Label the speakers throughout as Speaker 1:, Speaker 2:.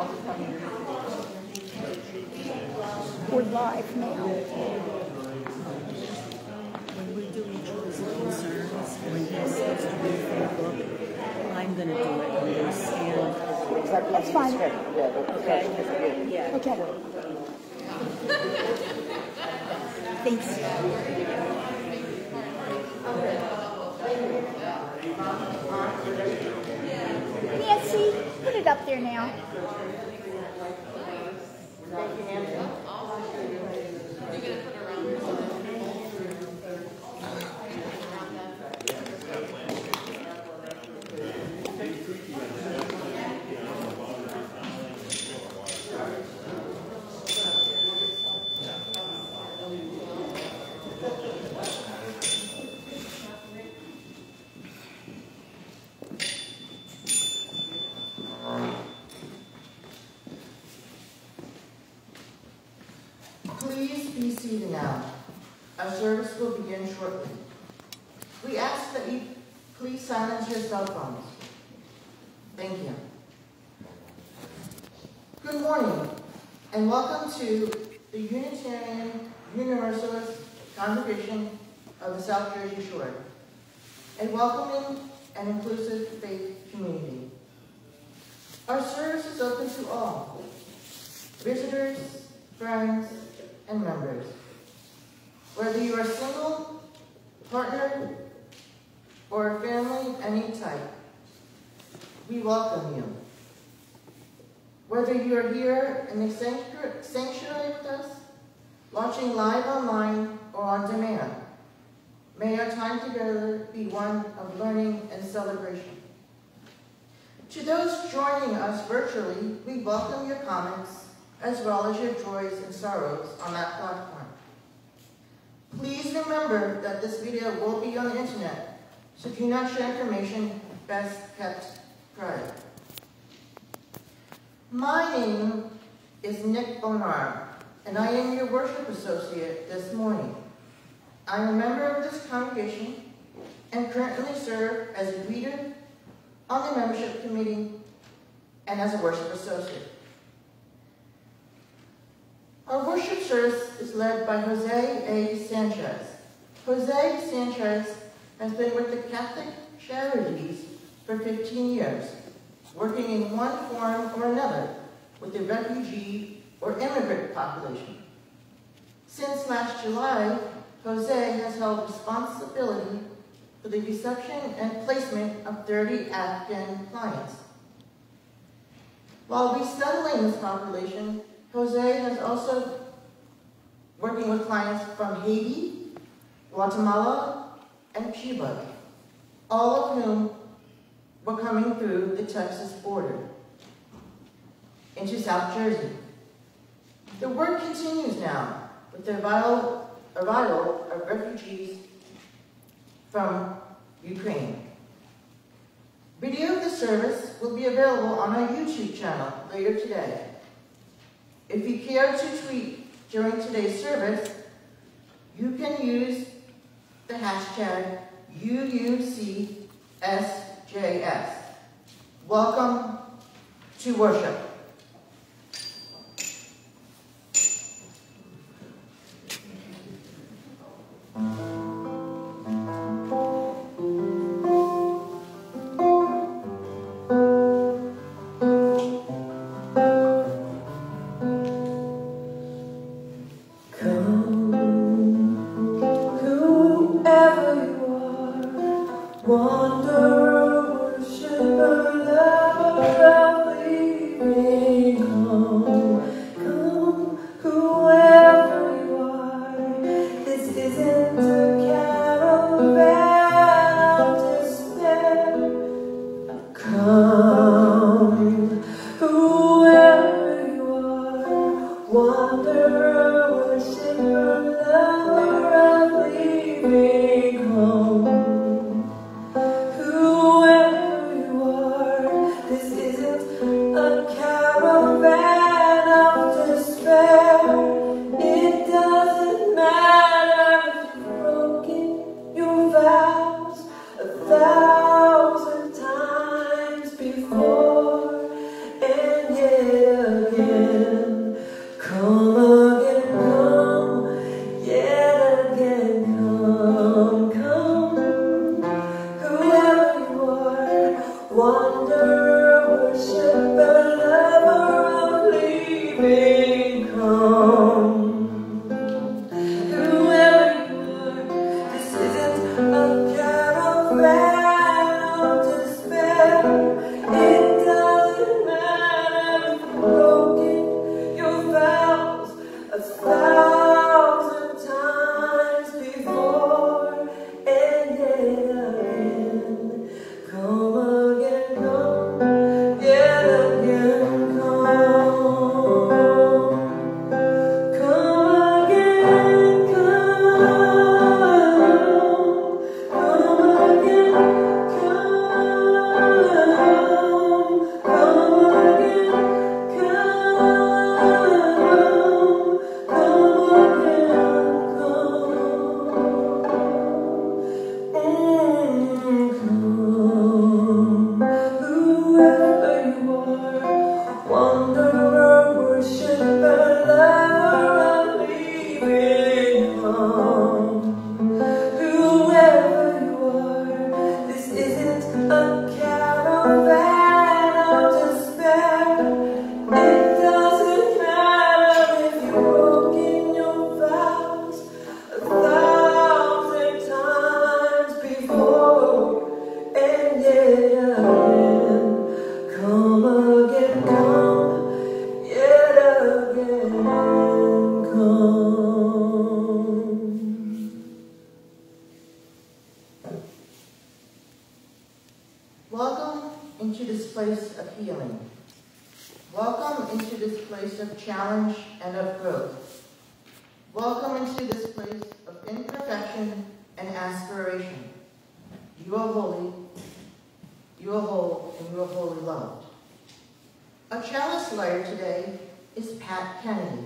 Speaker 1: We're live now.
Speaker 2: When we're doing choice of concerns, when he's supposed to be Facebook, I'm going to do it on this. And
Speaker 1: That's fine.
Speaker 2: okay? Yeah.
Speaker 1: Okay. Thanks. Nancy, put it up there now.
Speaker 3: Please be seated now. Our service will begin shortly. We ask that you please silence your cell phones. Thank you. Good morning, and welcome to the Unitarian Universalist Congregation of the South Jersey Shore, a welcoming and inclusive faith community. Our service is open to all, visitors, friends, and members. Whether you are single, partnered, or a family of any type, we welcome you. Whether you are here in the sanctuary with us, watching live online or on demand, may our time together be one of learning and celebration. To those joining us virtually, we welcome your comments as well as your joys and sorrows on that platform. Please remember that this video will be on the internet, so do not share information best kept private. My name is Nick Bonar, and I am your worship associate this morning. I am a member of this congregation and currently serve as a greeter on the membership committee and as a worship associate. Our worship service is led by Jose A. Sanchez. Jose Sanchez has been with the Catholic Charities for 15 years, working in one form or another with the refugee or immigrant population. Since last July, Jose has held responsibility for the reception and placement of 30 Afghan clients. While resettling this population, Jose has also working with clients from Haiti, Guatemala, and Cuba, all of whom were coming through the Texas border into South Jersey. The work continues now with the arrival of refugees from Ukraine. Video of the service will be available on our YouTube channel later today. If you care to tweet during today's service, you can use the hashtag UUCSJS. Welcome to worship.
Speaker 4: Wonder, worshiper, lover of the
Speaker 3: Welcome into this place of challenge and of growth. Welcome into this place of imperfection and aspiration. You are holy, you are whole, and you are wholly loved. A chalice lighter today is Pat Kennedy.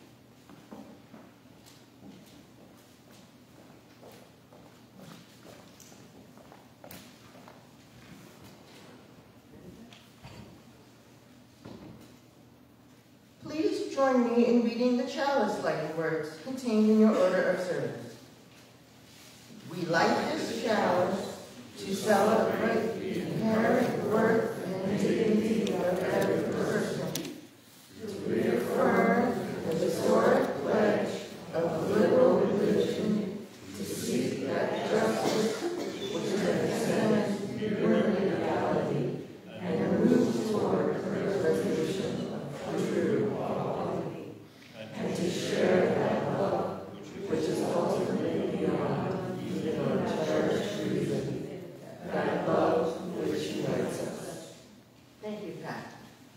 Speaker 3: Please join me in reading the chalice lighting words contained in your order of service. We light this chalice to celebrate the inherent worth and dignity of every person, to reaffirm the historic pledge of liberal religion, to seek that justice which transcends human reality and moves toward the resolution of true equality, and to share that love which is ultimately beyond even our cherished reason, that love which unites us. Thank you, Pat.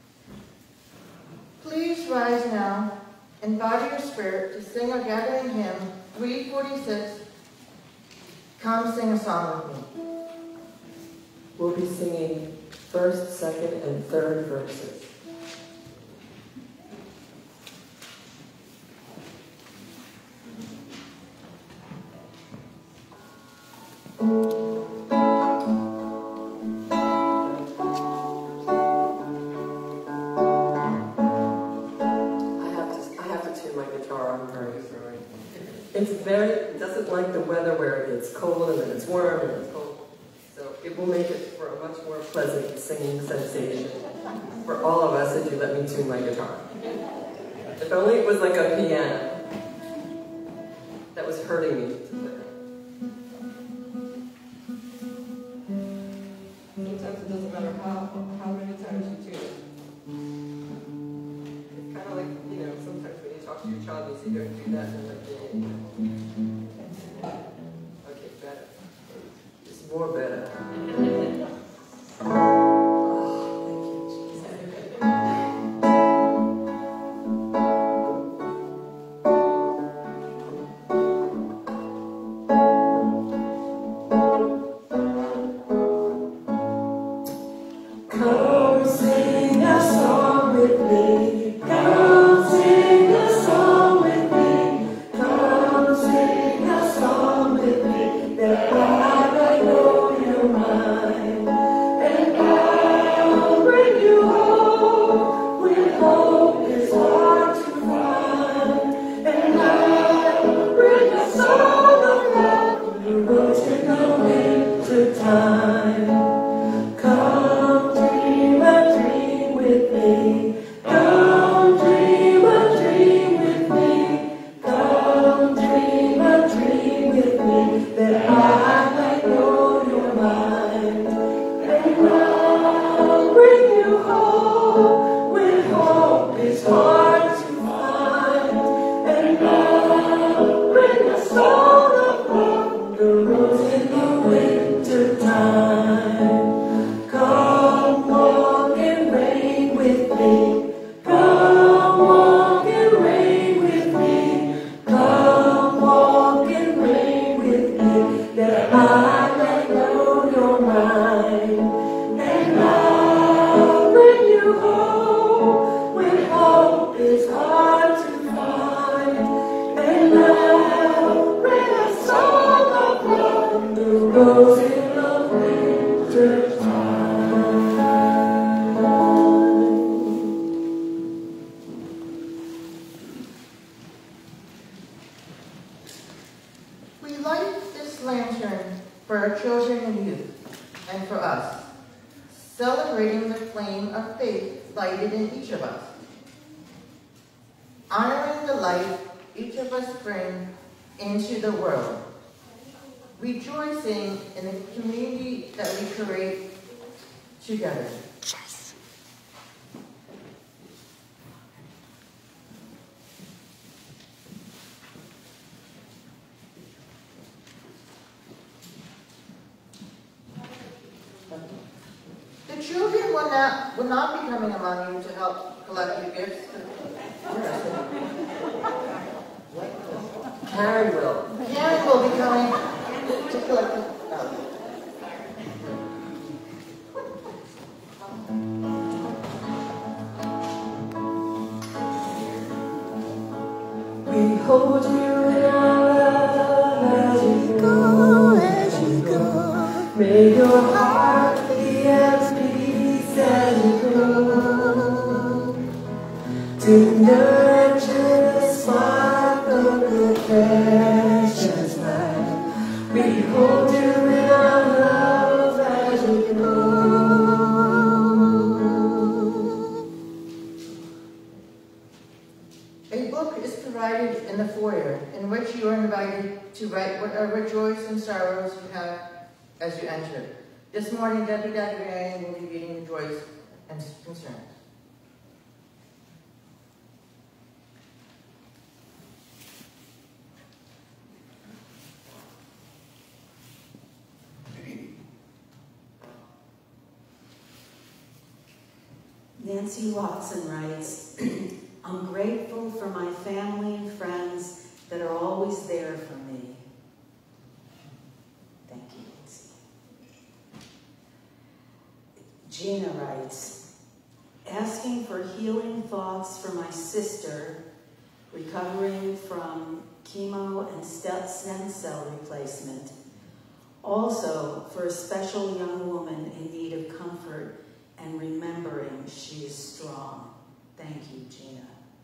Speaker 3: Please rise now and body your spirit to sing our gathering hymn 346, Come Sing a Song with Me.
Speaker 4: We'll be singing first, second, and third verses. It doesn't like the weather where it's cold and then it's warm and it's cold. So it will make it for a much more pleasant singing sensation for all of us if you let me tune my guitar. If only it was like a piano that was hurting me. Sometimes it doesn't matter how many times you tune. It's kind of like, sometimes when you talk to your child, you say, don't do that, and they're like, okay, better. It's more better.
Speaker 3: Celebrating the flame of faith lighted in each of us. Honoring the light each of us bring into the world. Rejoicing in the community that we create together.
Speaker 1: Yes.
Speaker 3: The children will not be coming among you to help collect your gifts.
Speaker 4: Karen will.
Speaker 3: Karen will be coming to collect the
Speaker 4: We hold you in our love as you go. May your heart be at peace as you go. To nurture the spark of the precious life. We hold you in our love as you go.
Speaker 3: A book is provided in the foyer in which you are invited to write whatever joys and sorrows you have as you enter. This morning, Deputy Librarian will be reading the joys and concerns.
Speaker 2: Nancy Watson writes, I'm grateful for my family and friends that are always there for me. Thank you, Nancy. Gina writes, asking for healing thoughts for my sister recovering from chemo and stem cell replacement. Also for a special young woman in need of comfort and remembering she is strong. Thank you, Gina.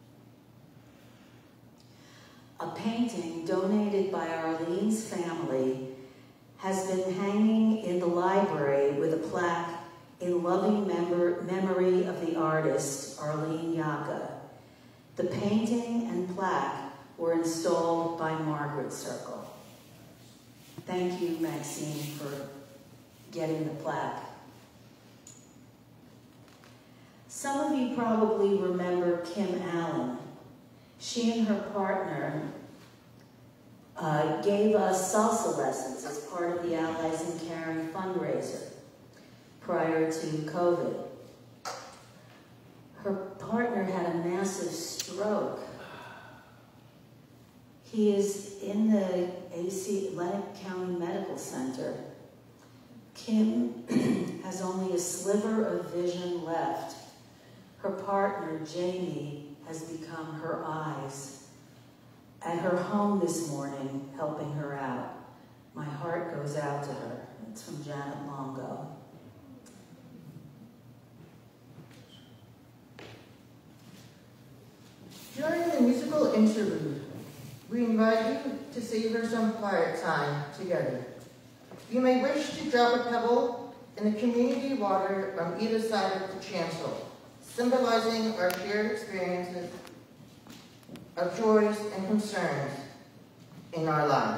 Speaker 2: A painting donated by Arlene's family has been hanging in the library with a plaque in loving memory of the artist, Arlene Yaga. The painting and plaque were installed by Margaret Circle. Thank you, Maxine, for getting the plaque. Some of you probably remember Kim Allen. She and her partner gave us salsa lessons as part of the Allies in Caring fundraiser prior to COVID. Her partner had a massive stroke. He is in the Atlantic County Medical Center. Kim has only a sliver of vision left. Her partner, Jamie, has become her eyes. At her home this morning, helping her out. My heart goes out to her. It's from Janet Longo.
Speaker 3: During the musical interlude, we invite you to savor some quiet time together. You may wish to drop a pebble in the community water on either side of the chancel, symbolizing our shared experiences of joys and concerns in our lives.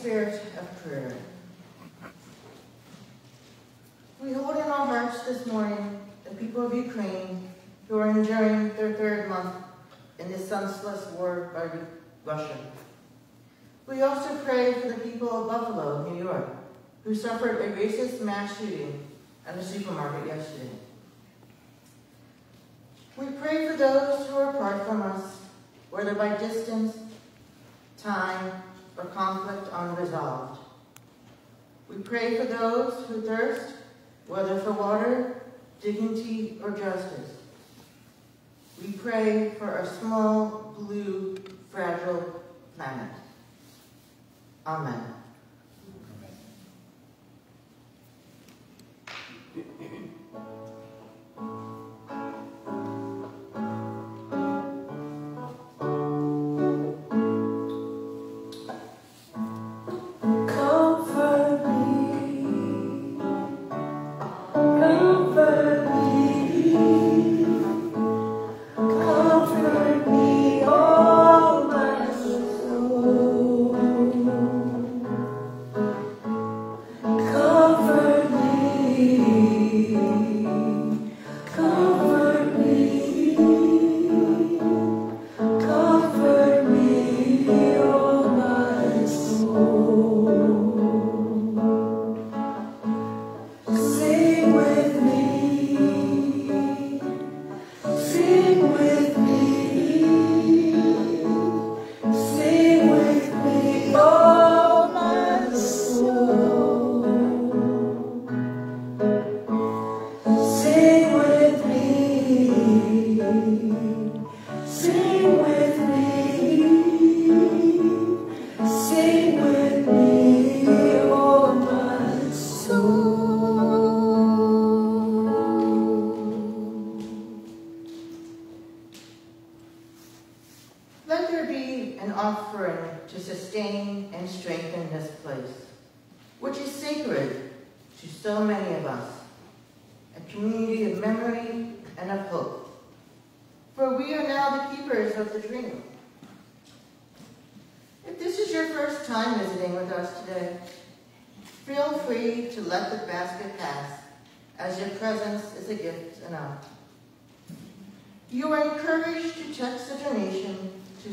Speaker 3: spirit of prayer. We hold in our hearts this morning the people of Ukraine who are enduring their third month in this senseless war by Russia. We also pray for the people of Buffalo, New York, who suffered a racist mass shooting at a supermarket yesterday. We pray for those who are apart from us, whether by distance, time, or conflict unresolved. We pray for those who thirst, whether for water, dignity, or justice. We pray for our small, blue, fragile planet. Amen. You are encouraged to text a donation to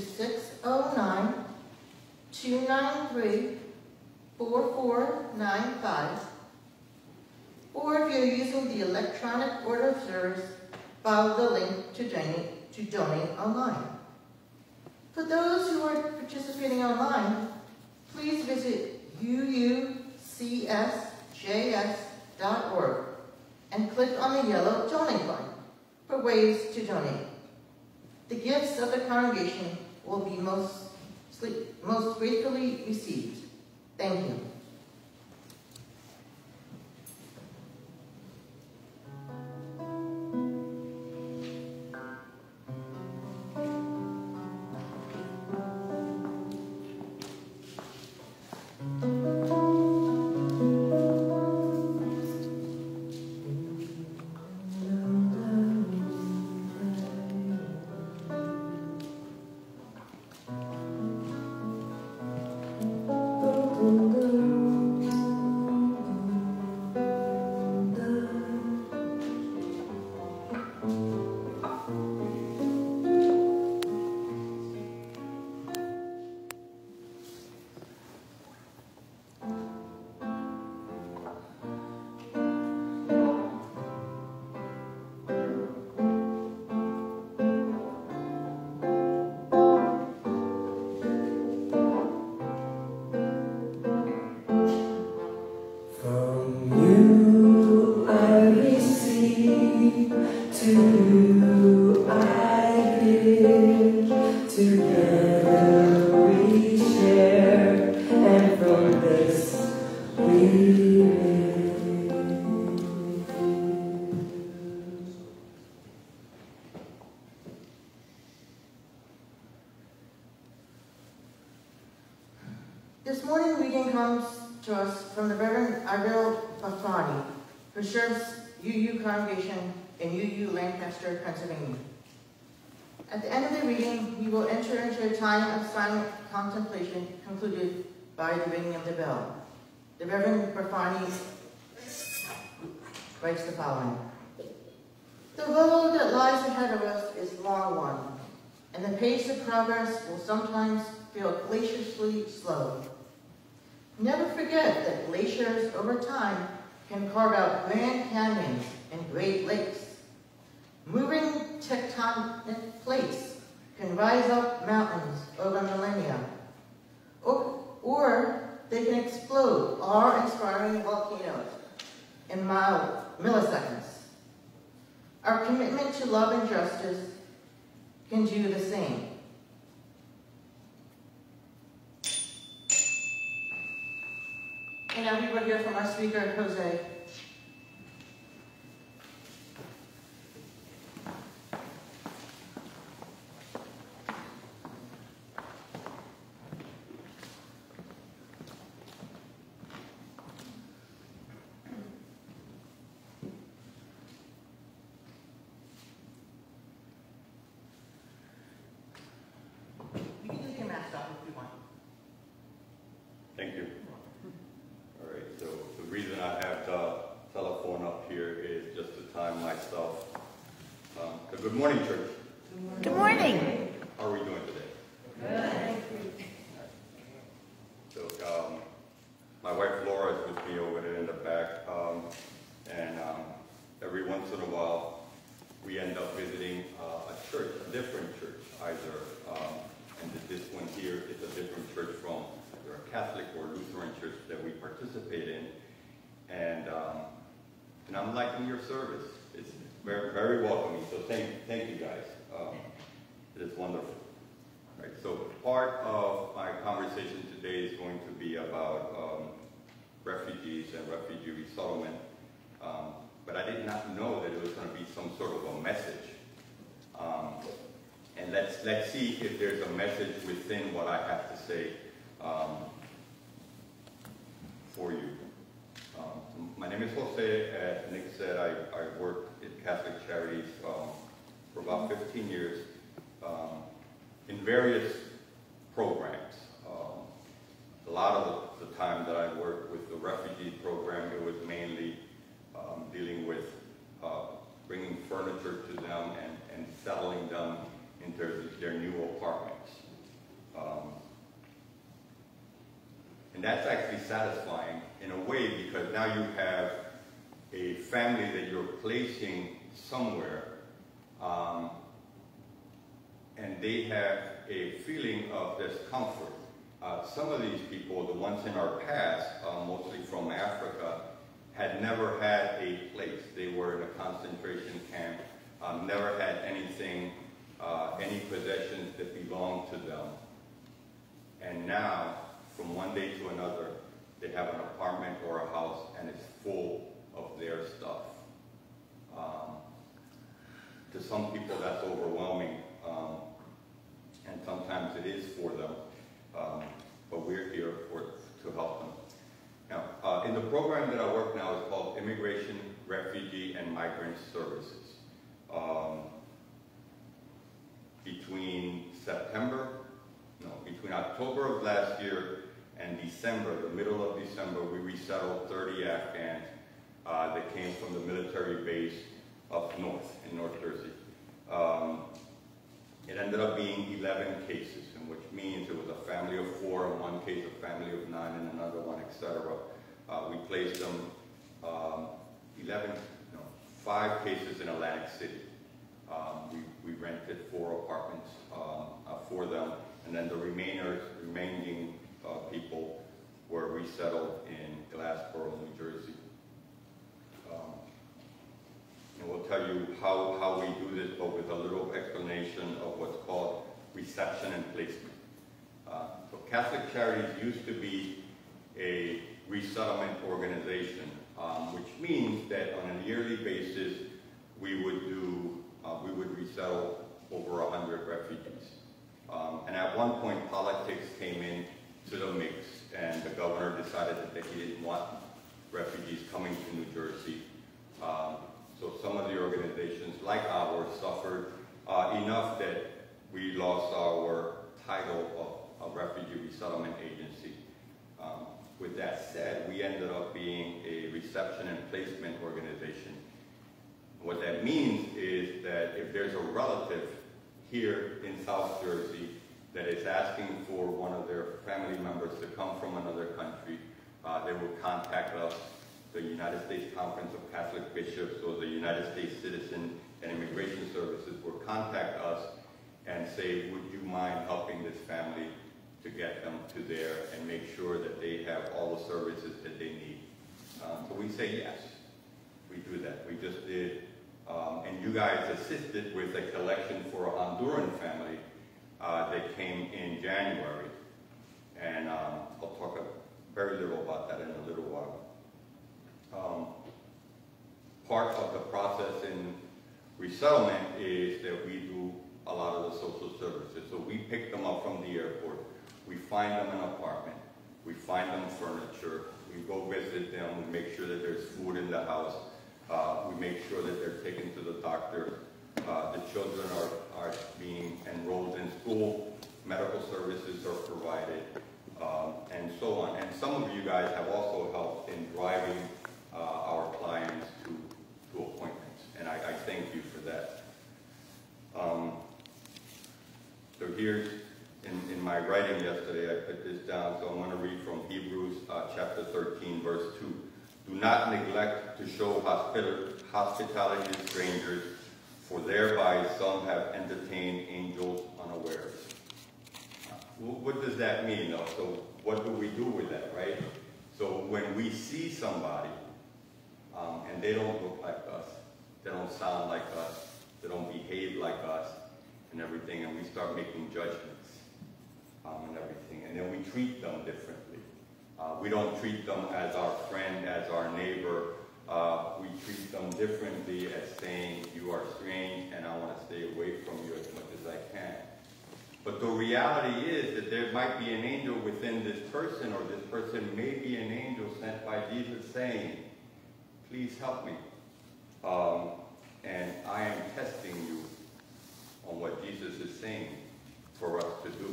Speaker 3: 609-293-4495, or if you're using the electronic order of service, follow the link to donate online. For those who are participating online, please visit uucsjs.org and click on the yellow donate button for ways to donate. The gifts of the congregation will be most gratefully received. Thank you. This morning reading comes to us from the Reverend Ivil Bafani, who serves UU congregation in UU Lancaster, Pennsylvania. At the end of the reading, we will enter into a time of silent contemplation concluded by the ringing of the bell. The Reverend Perfani writes the following. The road that lies ahead of us is a long one, and the pace of progress will sometimes feel glaciously slow. Never forget that glaciers over time can carve out grand canyons and great lakes. Moving tectonic plates can rise up mountains over millennia, or they can explode awe-inspiring volcanoes in milliseconds. Our commitment to love and justice can do the same. And now we will hear from our speaker, Jose.
Speaker 5: Thank you. All right, so the reason I have the telephone up here is just to time myself. So good morning, church.
Speaker 1: Good morning.
Speaker 5: How are we doing today? Good. So my wife Laura is with me over there in the back, and every once in a while we end up visiting a church, a different church, either, and this one here is a different church from either a Catholic or Lutheran church that we participate in, and I'm liking your service. It's very, very welcoming. So thank you guys. It is wonderful. All right, so part of my conversation today is going to be about refugees and refugee resettlement, but I did not know that it was going to be some sort of a message. And let's see if there's a message within what I have to say for you. My name is Jose. As Nick said, I work at Catholic Charities for about 15 years in various programs. A lot of the time that I worked with the refugee program, it was mainly dealing with bringing furniture to them and settling them into their new apartments. And that's actually satisfying in a way, because now you have a family that you're placing somewhere, and they have a feeling of discomfort. Some of these people, the ones in our past, mostly from Africa, had never had a place. They were in a concentration camp, never had anything, any possessions that belonged to them. And now, from one day to another, they have an apartment or a house and it's full of their stuff. To some people that's overwhelming, and sometimes it is for them, but we're here to help them. Now, in the program that I work now is called Immigration, Refugee, and Migrant Services. Between October of last year and December, the middle of December, we resettled 30 Afghans that came from the military base up north in North Jersey. It ended up being 11 cases, which means it was a family of 4, in one case a family of 9, and another one, etc. We placed them 5 cases in Atlantic City. We rented 4 apartments for them, and then the remaining people were resettled in Glassboro, New Jersey. And we'll tell you how we do this, but with a little explanation of what's called reception and placement. So Catholic Charities used to be a resettlement organization, which means that on a yearly basis we would resettle over 100 refugees. And at one point politics came in to the mix, and the governor decided that he didn't want refugees coming to New Jersey. So some of the organizations, like ours, suffered enough that we lost our title of Refugee Resettlement Agency. with that said, we ended up being a reception and placement organization. What that means is that if there's a relative here in South Jersey that is asking for one of their family members to come from another country, they will contact us, the United States Conference of Catholic Bishops or the United States Citizen and Immigration Services will contact us and say, would you mind helping this family to get them to there and make sure that they have all the services that they need. So we say yes, we do that. We just did, and you guys assisted with a collection for a Honduran family that came in January. And I'll talk very little about that in a little while. Part of the process in resettlement is that we do a lot of the social services. So we pick them up from the airport. We find them an apartment. We find them furniture. We go visit them. We make sure that there's food in the house. We make sure that they're taken to the doctor. The children are being enrolled in school. Medical services are provided, and so on. And some of you guys have also helped in driving our clients to appointments, and I thank you for that. So here's, in my writing yesterday, I put this down, so I'm going to read from Hebrews chapter 13, verse 2. Do not neglect to show hospitality to strangers, for thereby some have entertained angels unawares. What does that mean, though? So what do we do with that, right? So when we see somebody, and they don't look like us, they don't sound like us, they don't behave like us, and everything, and we start making judgments and everything, and then we treat them differently. We don't treat them as our friend, as our neighbor. We treat them differently as saying, you are strange, and I want to stay away from you as much as I can. But the reality is that there might be an angel within this person, or this person may be an angel sent by Jesus saying, please help me. And I am testing you on what Jesus is saying for us to do.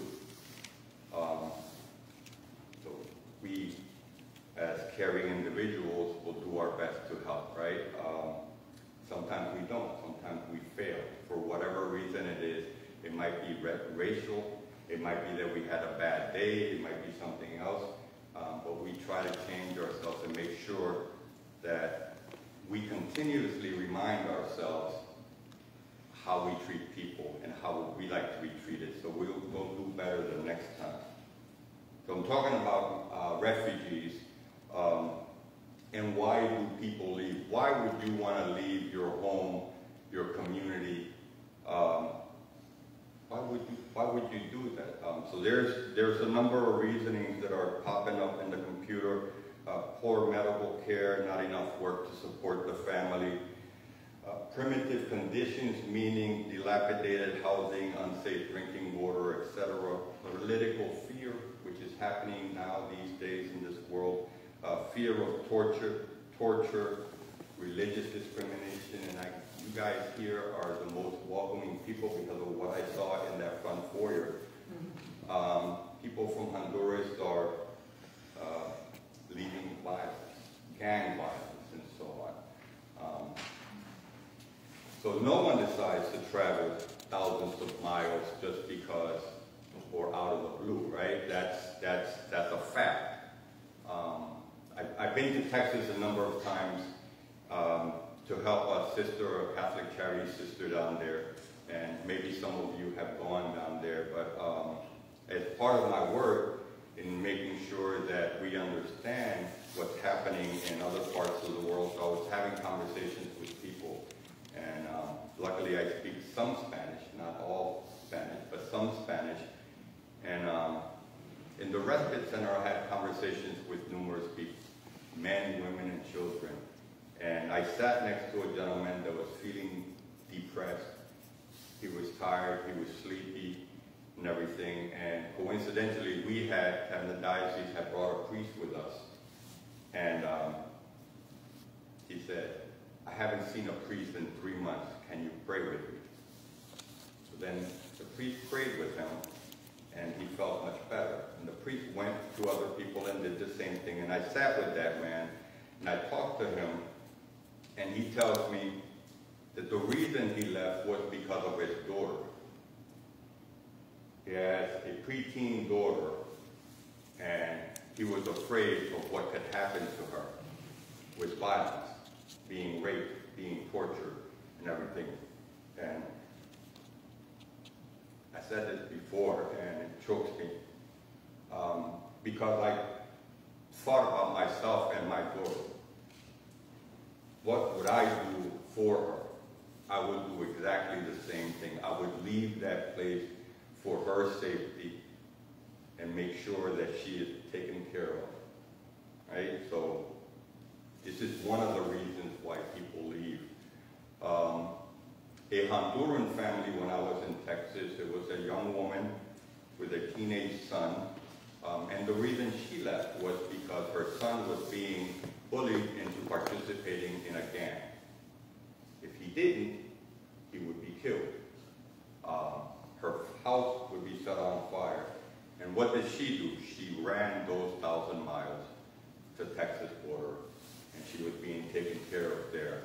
Speaker 5: So we, as caring individuals, will do our best to help, right? Sometimes we don't. Sometimes we fail. For whatever reason it is, it might be racial. It might be that we had a bad day. It might be something else. But we try to change ourselves and make sure that we continuously remind ourselves how we treat people and how we like to be treated, so we'll do better the next time. So I'm talking about refugees, and why do people leave? Why would you want to leave your home, your community? Why would you do that? So there's a number of reasonings that are popping up in the computer. Poor medical care, not enough work to support the family. Primitive conditions, meaning dilapidated housing, unsafe drinking water, etc. Political fear, which is happening now these days in this world. Fear of torture, religious discrimination, and you guys here are the most welcoming people because of what I saw in that front foyer. People from Honduras are leading violence, gang violence, and so on. So no one decides to travel thousands of miles just because, or out of the blue, right? That's a fact. I've been to Texas a number of times to help a sister, a Catholic Charities sister down there, and maybe some of you have gone down there, but as part of my work in making sure that we understand what's happening in other parts of the world, so I was having conversations with people, and luckily I speak some Spanish, not all Spanish, but some Spanish, and in the respite center I had conversations with numerous people, men, women, and children. And I sat next to a gentleman that was feeling depressed. He was tired, he was sleepy, and everything. And coincidentally, the diocese had brought a priest with us. And he said, I haven't seen a priest in 3 months. Can you pray with me? So then the priest prayed with him, and he felt much better. And the priest went to other people and did the same thing. And I sat with that man, and I talked to him, and he tells me that the reason he left was because of his daughter. He has a preteen daughter, and he was afraid of what could happen to her with violence, being raped, being tortured, and everything. And I said this before, and it chokes me, because I thought about myself and my daughter. What would I do for her? I would do exactly the same thing. I would leave that place for her safety and make sure that she is taken care of, right? So this is one of the reasons why people leave. A Honduran family, when I was in Texas, it was a young woman with a teenage son, and the reason she left was because her son was being bullied into participating in a gang. If he didn't, he would be killed. Her house would be set on fire. And what did she do? She ran those 1,000 miles to Texas border, and she was being taken care of there.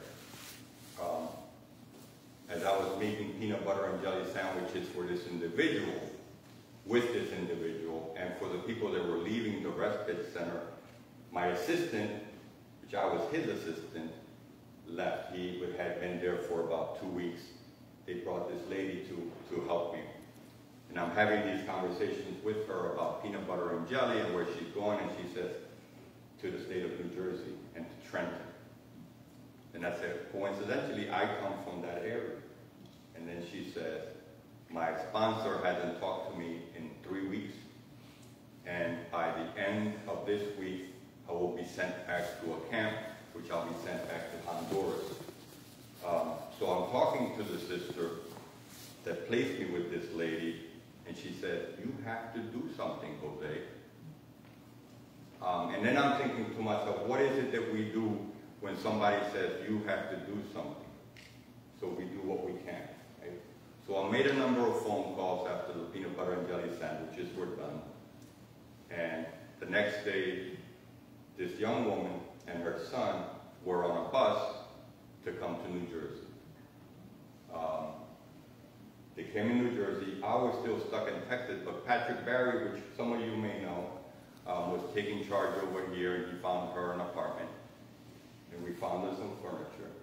Speaker 5: As I was making peanut butter and jelly sandwiches for this individual, with this individual, and for the people that were leaving the respite center, my assistant, which I was his assistant, left. He had been there for about 2 weeks. They brought this lady to help me. And I'm having these conversations with her about peanut butter and jelly and where she's going, and she says, to the state of New Jersey and to Trenton. And I said, coincidentally, I come from that area. And then she says, my sponsor hasn't talked to me in 3 weeks, and by the end of this week, I will be sent back to a camp, which I'll be sent back to Honduras. So I'm talking to the sister that placed me with this lady, and she said, you have to do something, Jose. And then I'm thinking to myself, what is it that we do when somebody says, you have to do something? So we do what we can, right? So I made a number of phone calls after the peanut butter and jelly sandwiches were done. And the next day, this young woman and her son were on a bus to come to New Jersey. They came in New Jersey. I was still stuck in Texas, but Patrick Barry, which some of you may know, was taking charge over here, and he found her an apartment. And we found her some furniture.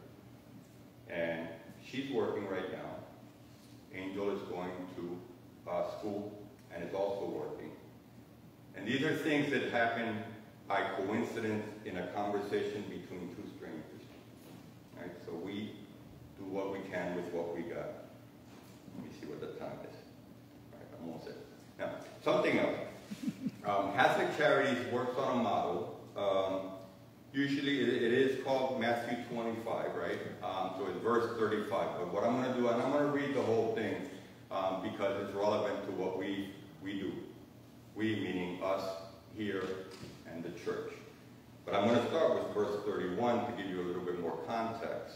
Speaker 5: And she's working right now. Angel is going to school and is also working. And these are things that happen by coincidence in a conversation between two strangers. Right? So we do what we can with what we got. Let me see what the time is. All right, I'm almost there. Now, something else. Catholic Charities works on a model. Usually it is called Matthew 25, right? So it's verse 35. But what I'm going to do, and I'm going to read the whole thing because it's relevant to what we do. We, meaning us here and the church. But I'm going to start with verse 31 to give you a little bit more context.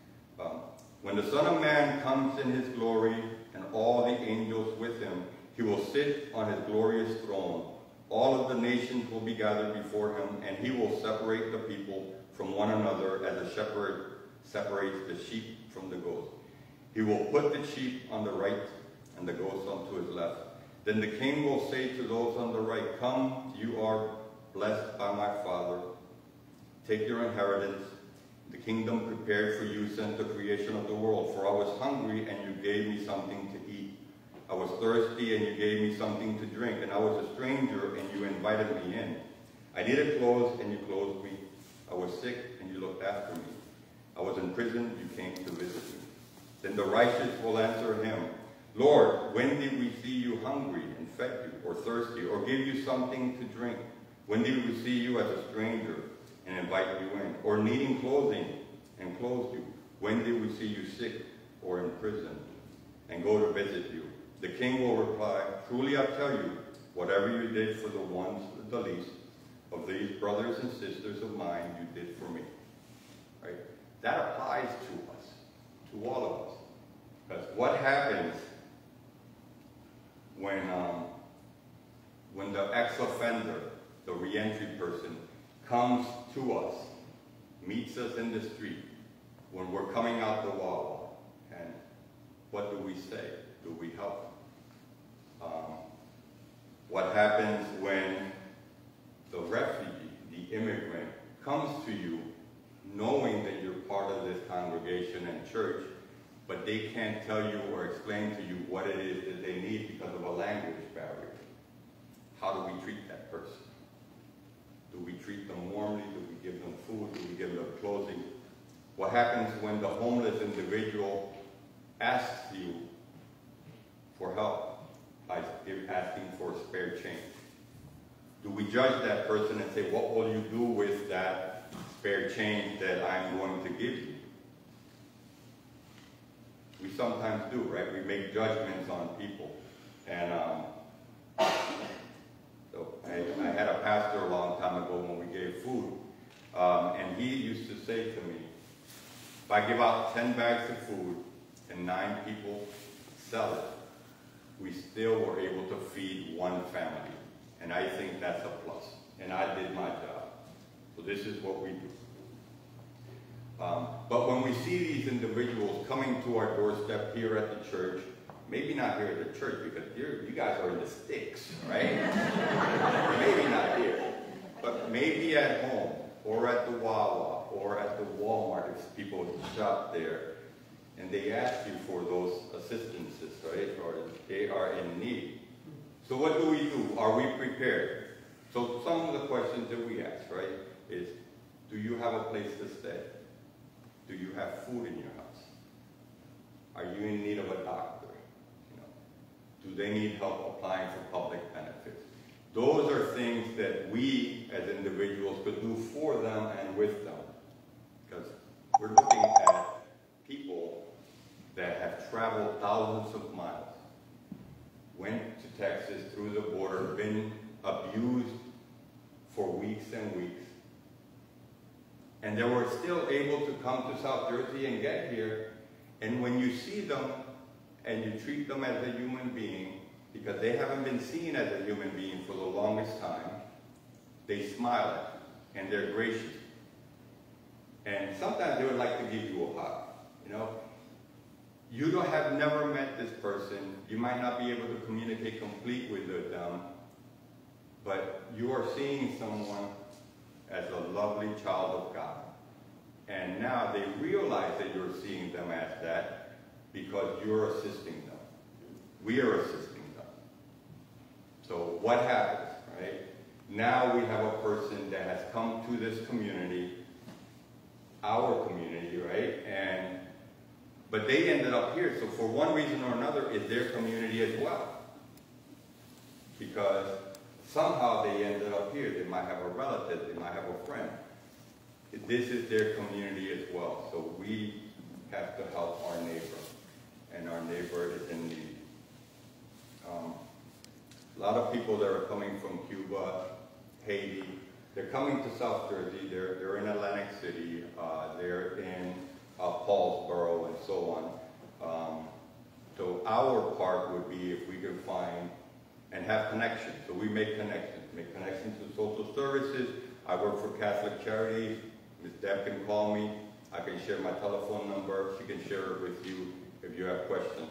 Speaker 5: When the Son of Man comes in his glory and all the angels with him, he will sit on his glorious throne. All of the nations will be gathered before him, and he will separate the people from one another as a shepherd separates the sheep from the goats. He will put the sheep on the right and the goats onto his left. Then the king will say to those on the right, come, you are blessed by my Father. Take your inheritance, the kingdom prepared for you since the creation of the world. For I was hungry, and you gave me something to eat. I was thirsty, and you gave me something to drink. And I was a stranger, and you invited me in. I needed clothes, and you clothed me. I was sick, and you looked after me. I was in prison, you came to visit me. Then the righteous will answer him, Lord, when did we see you hungry and fed you, or thirsty, or give you something to drink? When did we see you as a stranger and invite you in, or needing clothing and clothe you? When did we see you sick or in prison and go to visit you? The king will reply, truly I tell you, whatever you did for the ones, the least, of these brothers and sisters of mine, you did for me. Right? That applies to us, to all of us. Because what happens when the ex-offender the reentry person, comes to us, meets us in the street when we're coming out the wall, and what do we say? Do we help? What happens when the refugee, the immigrant, comes to you knowing that you're part of this congregation and church, but they can't tell you or explain to you what it is that they need because of a language barrier? How do we treat that person? Do we treat them warmly? Do we give them food? Do we give them clothing? What happens when the homeless individual asks you for help by asking for spare change? Do we judge that person and say, what will you do with that spare change that I'm going to give you? We sometimes do, right? We make judgments on people. And so I had a pastor a long time ago when we gave food, and he used to say to me, if I give out 10 bags of food and 9 people sell it, we still were able to feed one family. And I think that's a plus. And I did my job. So this is what we do. But when we see these individuals coming to our doorstep here at the church, maybe not here at the church because you guys are in the sticks, right? Maybe not here. But maybe at home, or at the Wawa, or at the Walmart if people shop there. And they ask you for those assistances, right? Or they are in need. So what do we do? Are we prepared? So some of the questions that we ask, right, is, do you have a place to stay? Do you have food in your house? Are you in need of a doctor? Do they need help applying for public benefits? Those are things that we as individuals could do for them and with them. Because we're looking at people that have traveled thousands of miles, went to Texas through the border, been abused for weeks and weeks, and they were still able to come to South Jersey and get here. And when you see them and you treat them as a human being, because they haven't been seen as a human being for the longest time, they smile at you and they're gracious. And sometimes they would like to give you a hug, You have never met this person. You might not be able to communicate complete with them, but you are seeing someone as a lovely child of God. And now they realize that you're seeing them as that because you're assisting them. We are assisting them. So what happens, right? Now we have a person that has come to this community, our community, right? But they ended up here, so for one reason or another, it's their community as well. Because somehow they ended up here. They might have a relative, they might have a friend. This is their community as well, so we have to help our neighbor, and our neighbor is in need. A lot of people that are coming from Cuba, Haiti, they're coming to South Jersey, they're in Atlantic City, they're in Paulsboro and so on. So our part would be if we could find and have connections. So we make connections to social services. I work for Catholic Charities. Ms. Deb can call me. I can share my telephone number. She can share it with you if you have questions.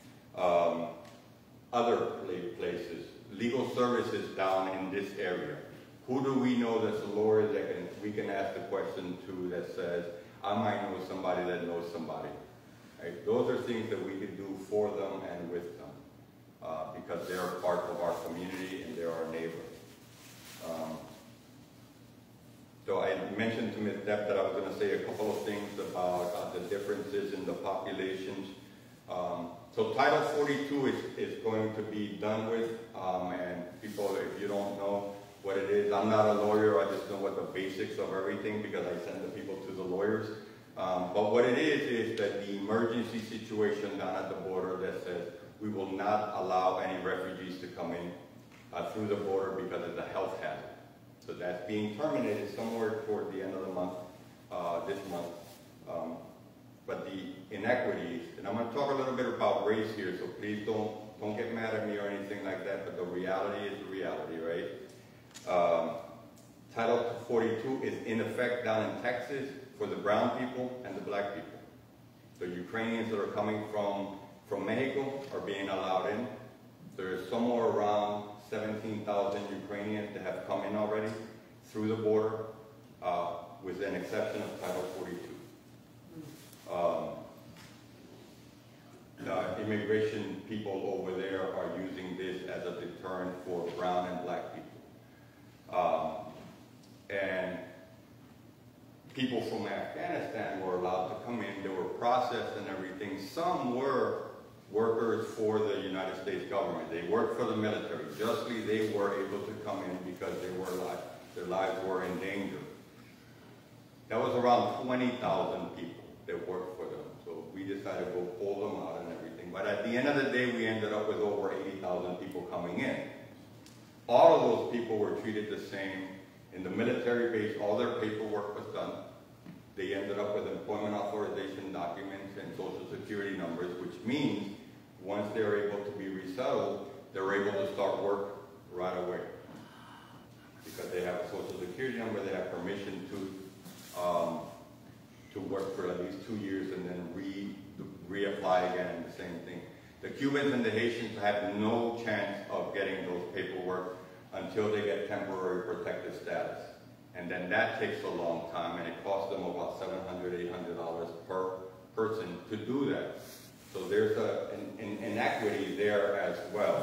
Speaker 5: Other places, legal services down in this area. Who do we know that's a lawyer that we can ask the question to that says, I might know somebody that knows somebody. Right? Those are things that we can do for them and with them because they're part of our community and they're our neighbor. So I mentioned to Ms. Depp that I was going to say a couple of things about the differences in the populations. So Title 42 is going to be done with, and people, if you don't know what it is, I'm not a lawyer, I just know what the basics of everything because I send the people to the lawyers. But what it is that the emergency situation down at the border that says we will not allow any refugees to come in through the border because it's a health hazard. So that's being terminated somewhere toward the end of the month, this month. But the inequities, and I'm going to talk a little bit about race here, so please don't get mad at me or anything like that, but the reality is the reality, right? Title 42 is in effect down in Texas for the brown people and the black people. The Ukrainians that are coming from Mexico are being allowed in. There's somewhere around 17,000 Ukrainians that have come in already through the border, with an exception of Title 42. The immigration people over there are using this as a deterrent for brown and black people. And people from Afghanistan were allowed to come in. They were processed and everything. Some were workers for the United States government. They worked for the military. Justly, they were able to come in because their lives were in danger. That was around 20,000 people that worked for them. So we decided we'll pull them out and everything. But at the end of the day, we ended up with over 80,000 people coming in. All of those people were treated the same. In the military base, all their paperwork was done. They ended up with employment authorization documents and social security numbers, which means once they're able to be resettled, they're able to start work right away. Because they have a social security number, they have permission to work for at least 2 years and then reapply again and the same thing. The Cubans and the Haitians have no chance of getting those paperwork until they get temporary protected status. And then that takes a long time, and it costs them about $700, $800 per person to do that. So there's an inequity there as well.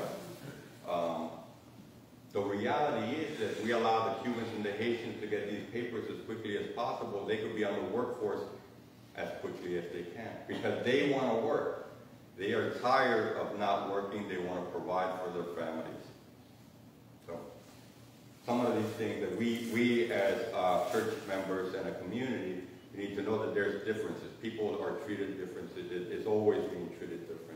Speaker 5: The reality is that we allow the Cubans and the Haitians to get these papers as quickly as possible. They could be on the workforce as quickly as they can because they want to work. They are tired of not working. They want to provide for their families. So some of these things that we as church members and a community need to know that there's differences. People are treated differently. It's always being treated different.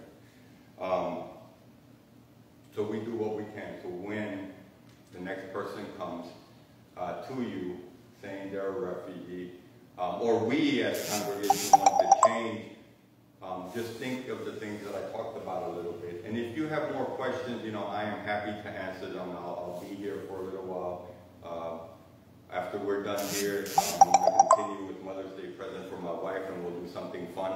Speaker 5: So we do what we can. So when the next person comes to you saying they're a refugee, or we as congregation want to change, just think of the things that I talked about a little bit. And if you have more questions, I am happy to answer them. I'll be here for a little while. After we're done here, I'm going to continue with Mother's Day present for my wife, and we'll do something fun.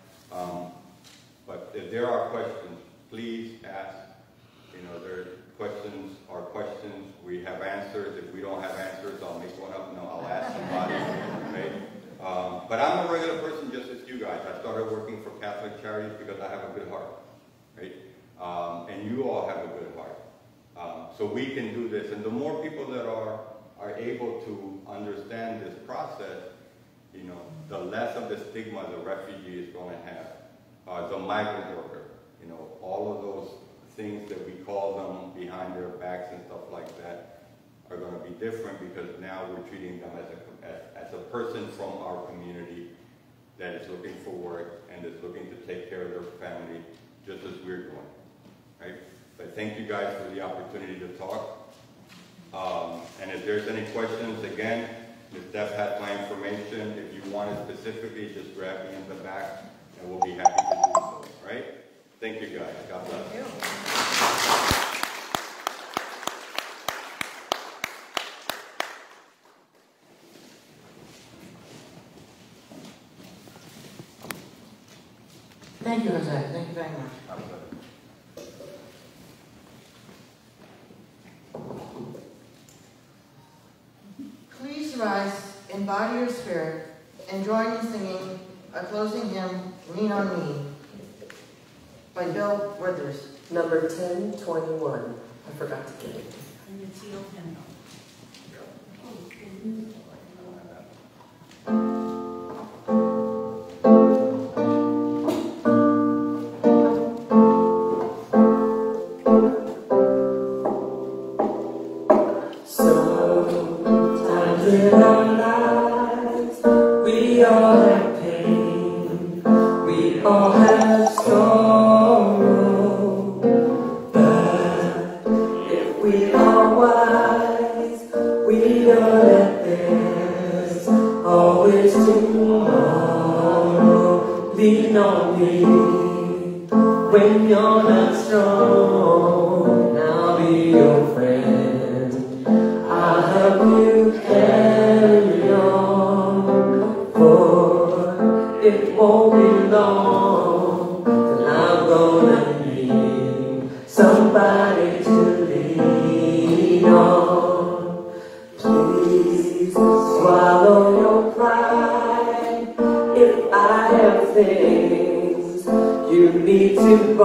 Speaker 5: But if there are questions, please ask. Their questions are questions. We have answers. If we don't have answers, I'll make one up. No, I'll ask somebody. Right? But I'm a regular person just as you guys. I started working for Catholic Charities because I have a good heart. Right? And you all have a good heart. So we can do this. And the more people that are able to understand this process, the less of the stigma the refugee is going to have. The migrant worker, all of those things that we call them behind their backs and stuff like that are going to be different because now we're treating them as a person from our community that is looking for work and is looking to take care of their family just as we're doing. Right? But thank you guys for the opportunity to talk. And if there's any questions, again, Ms. Deb has my information. If you want it specifically, just grab me in the back and we'll be happy to do so. All right? Thank you guys. God bless.
Speaker 1: Thank you.
Speaker 3: Thank you, Jose. Thank you very much. Please rise in body or spirit and join in singing a closing hymn, Lean on Me, by Bill Withers.
Speaker 4: Number 1021. I forgot to get it.
Speaker 1: And it's the old hymnal.
Speaker 4: I'll help you. somebody to lean on. Please swallow your pride. If I have things you need to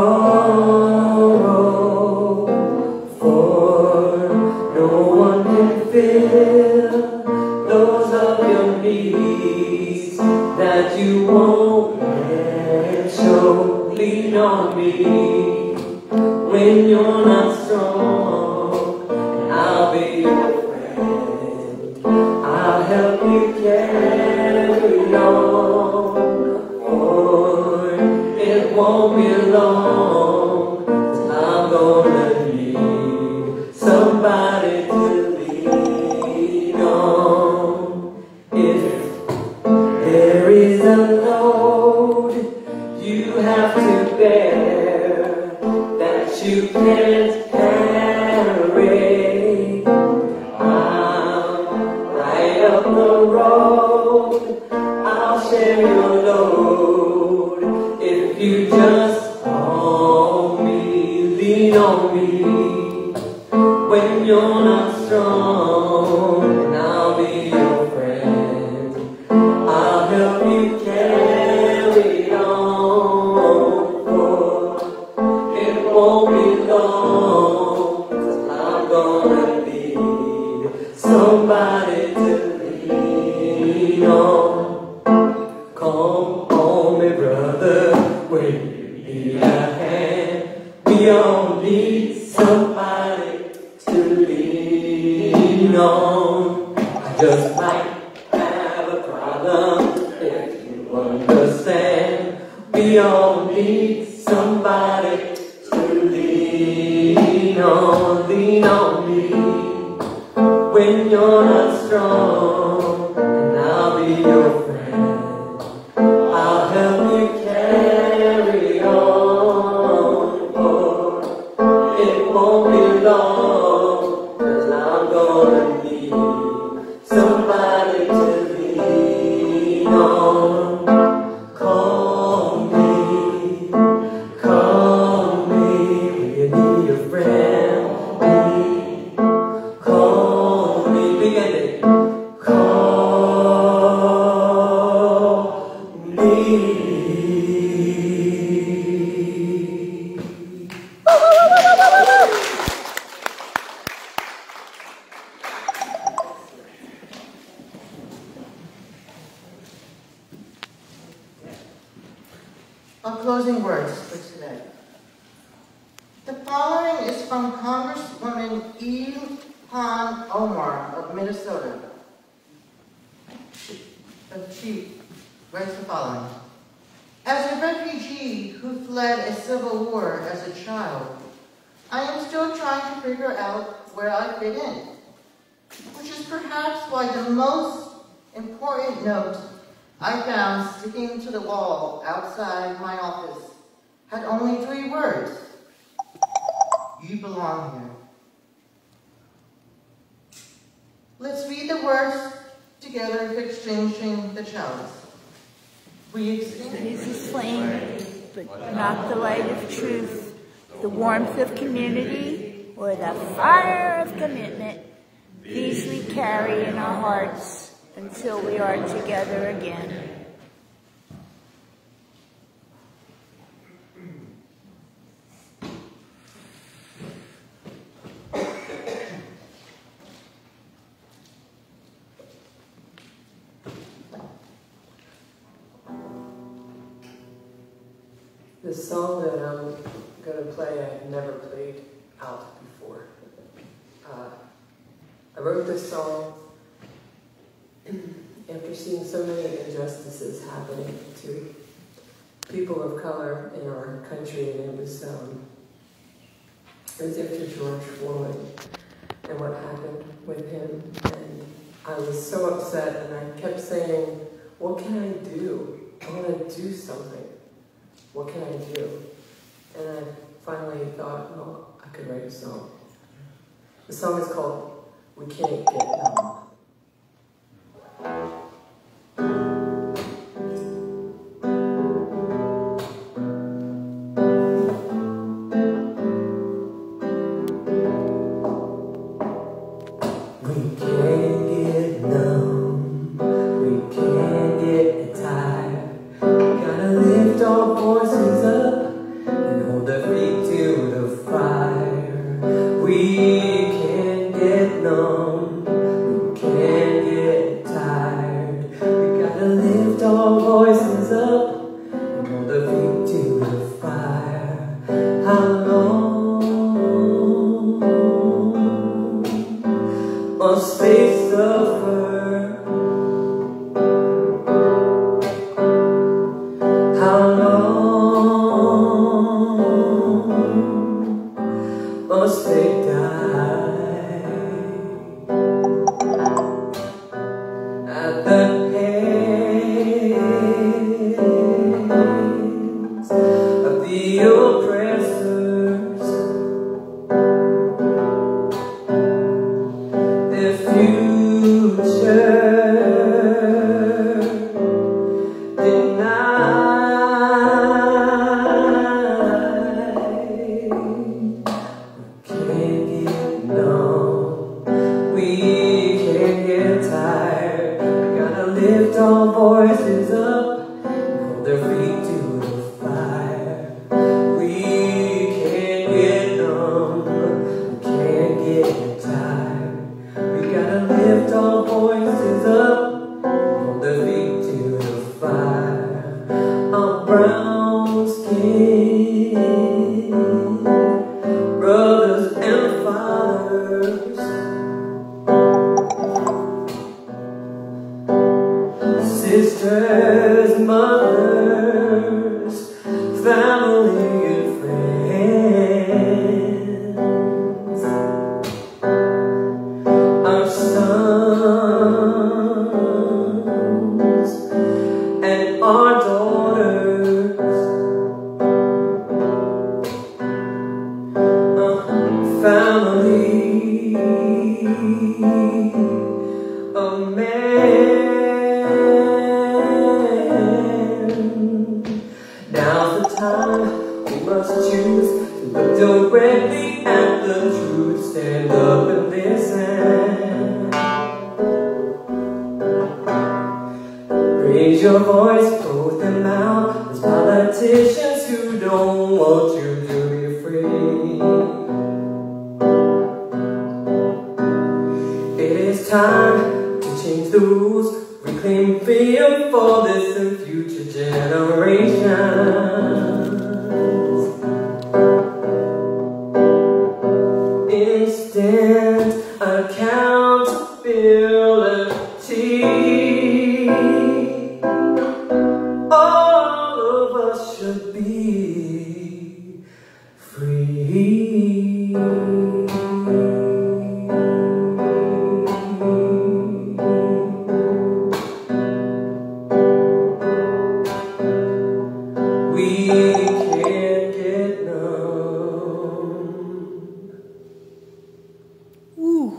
Speaker 4: borrow, for no one can fill those of your needs that you won't let show. Lean on me when you're not strong, and I'll be your friend. I'll help you carry on, for it won't be long till I'm gonna need somebody to lean on. If there is a load you have to bear that you can't carry, I'm right up the road. I'll share your load if you just call me. Lean on me when you're not strong, and I'll be your friend. I'll help you carry on, for it won't be long till I'm gonna need somebody to lean on. Come on, me brother, when you need a hand, we all need somebody to lean on. I just might have a problem, if you understand. We all need somebody to lean on. Lean on me when you're not strong, and I'll be your friend. I'll help you carry on, for it won't be long till I'm gonna need somebody to lean on. Call me when you need a friend. Call me, begin it. Call me.
Speaker 3: Our closing words for today. The following is from Congresswoman Ilhan Omar of Minnesota. She writes the following. As a refugee who fled a civil war as a child, I am still trying to figure out where I fit in, which is perhaps why the most important note I found sticking to the wall outside my office had only 3 words. You belong here. Let's read the words together, exchanging the chalice. We
Speaker 1: Is a flame, but not the light of truth, the warmth of community, or the fire of commitment. These we carry in our hearts until we are together again.
Speaker 4: The song that I'm going to play, I've never played out before. I wrote this song after seeing so many injustices happening to people of color in our country, and it was after George Floyd and what happened with him, and I was so upset, and I kept saying, what can I do? I want to do something. What can I do? And I finally thought, well, I could write a song. The song is called We Can't Get Numb. We can't get numb, we can't get tired. We gotta lift our voices up and hold our feet to the fire. How long must they suffer? How long must they die? At the hands of the oppressors, their future voices up, hold their feet to the fire. We can't get numb, we can't get tired. We gotta lift our voices up, hold their feet to the fire. Our brown skin brothers and fathers, sisters, mothers, family and friends, our sons and our daughters, family of men. Now's the time we must choose to look directly at the truth. Stand up and listen. Raise your voice, hold them out. There's politicians who don't want you to be free. It is time to change the rules, reclaim freedom for this and future generations. Instant accountability. All of us should be free. We can't get numb.
Speaker 1: Ooh.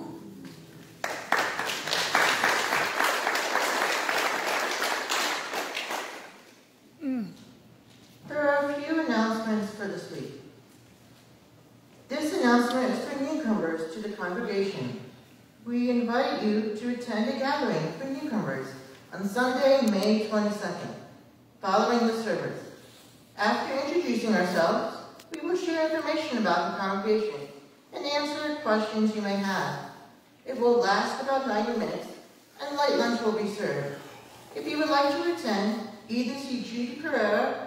Speaker 3: There are a few announcements for this week. This announcement is for newcomers to the congregation. We invite you to attend a gathering for newcomers on Sunday, May 22nd, following the service. After introducing ourselves, we will share information about the congregation and answer questions you may have. It will last about 90 minutes, and light lunch will be served. If you would like to attend, either see Judy Pereira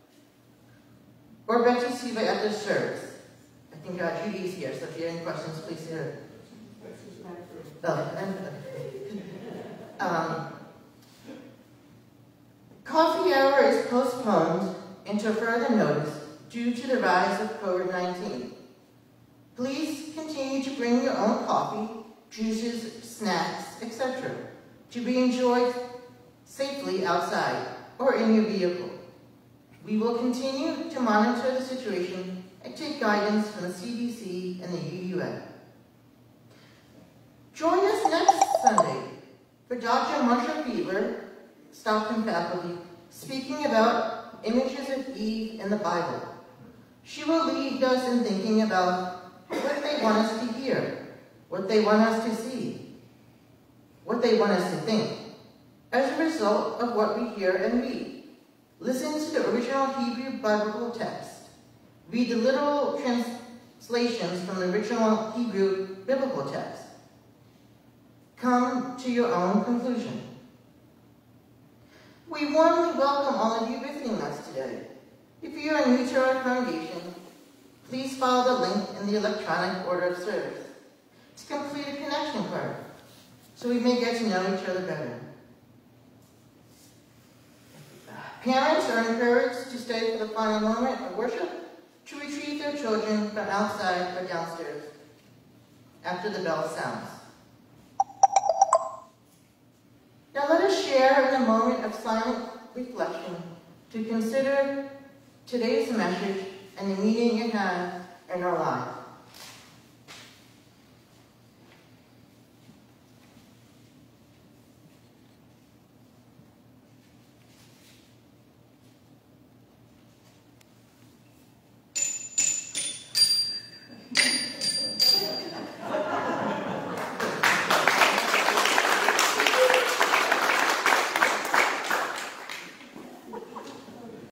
Speaker 3: or Betsy Siva at the service. I think Judy is here, so if you have any questions, please see her. Coffee hour is postponed until further notice due to the rise of COVID-19. Please continue to bring your own coffee, juices, snacks, etc. to be enjoyed safely outside or in your vehicle. We will continue to monitor the situation and take guidance from the CDC and the UUF. Join us next Sunday for Dr. Marsha Beaver, Stockton faculty, speaking about images of Eve in the Bible. She will lead us in thinking about what they want us to hear, what they want us to see, what they want us to think, as a result of what we hear and read. Listen to the original Hebrew biblical text. Read the literal translations from the original Hebrew biblical text. Come to your own conclusion. We warmly welcome all of you visiting us today. If you are new to our congregation, please follow the link in the electronic order of service to complete a connection card so we may get to know each other better. Parents are encouraged to stay for the final moment of worship to retrieve their children from outside or downstairs after the bell sounds. Now let us share in a moment of silent reflection to consider today's message and the meaning it has in our lives.